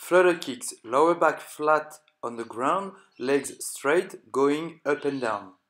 Flutter kicks, lower back flat on the ground, legs straight, going up and down.